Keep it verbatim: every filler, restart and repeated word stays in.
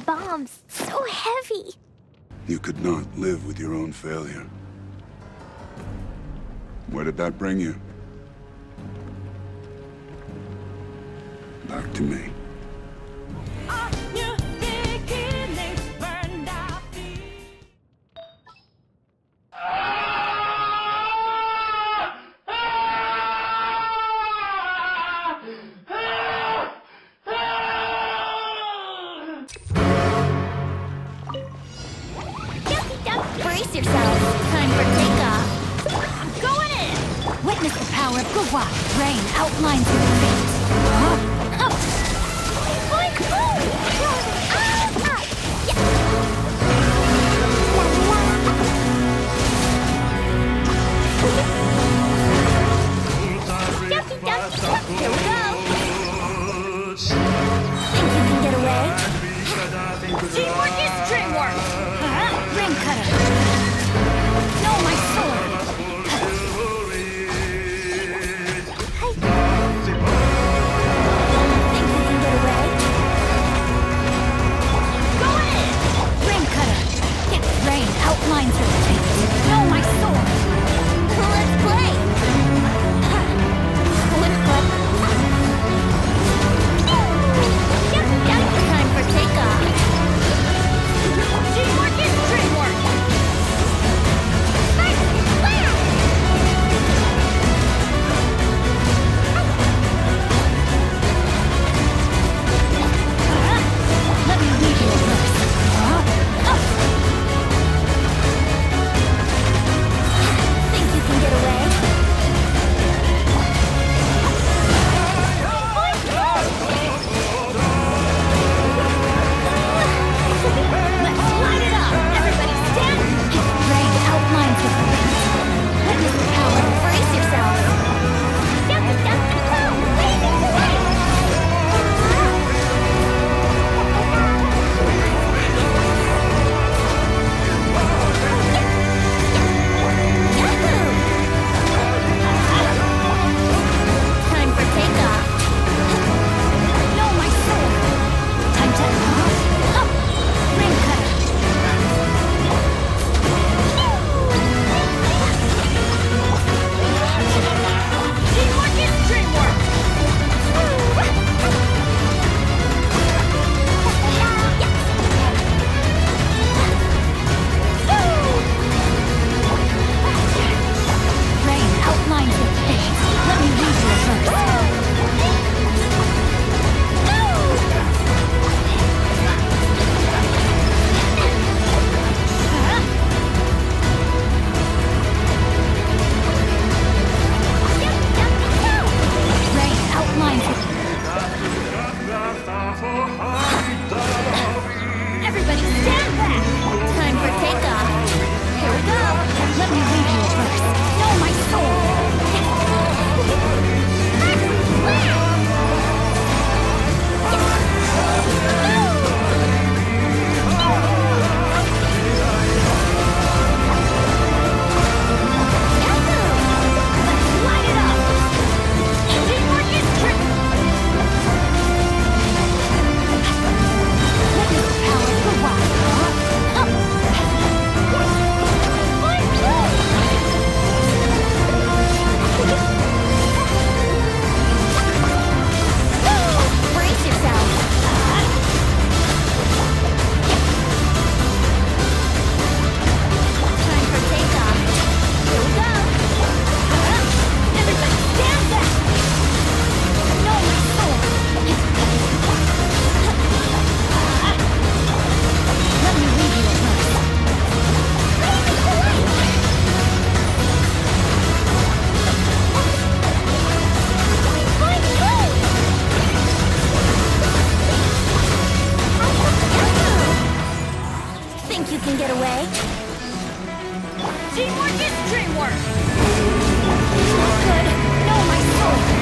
bombs. So heavy. You could not live with your own failure. Where did that bring you? Back to me. Brace yourself. Time for takeoff. I'm going in. Witness the power of Guhua. Rain outlines your fate. Huh? Up. Boink, boom. Ah, ah. Yeah. La, la. Ducky, ducky. Here we go. Think you can get away? Teamwork is dreamwork. Huh? Ring cutter. No, my sword. Think you can get away? Go in. Ring cutter. Rain outlines your fate. No, my sword. Let's play. Flip, flip. Time for takeoff. Teamwork is dreamwork. Let me lead you a verse. Huh? Up. Think you can get away? Let's light it up. Everybody stand. Rain outlines your fate. Witness the power. Brace yourself. Duck, duck, go! Blazing away! Time for takeoff. No, my sword. Time to up. Ring cutter. Teamwork is dreamwork. Rain outlines your fate. Let me read you a verse. Rain outlines your Everybody stand back! Time for takeoff. Here we go. Let me read you a verse. No, my sword. Let's light it up. Teamwork is trick. Witness the power of Guhua. Up. Brace yourself. Time for takeoff. Here we go. Everybody stand back. No, my sword. Let me read you a verse. Think you can get away? Teamwork is dreamwork. Not good. No, my sword.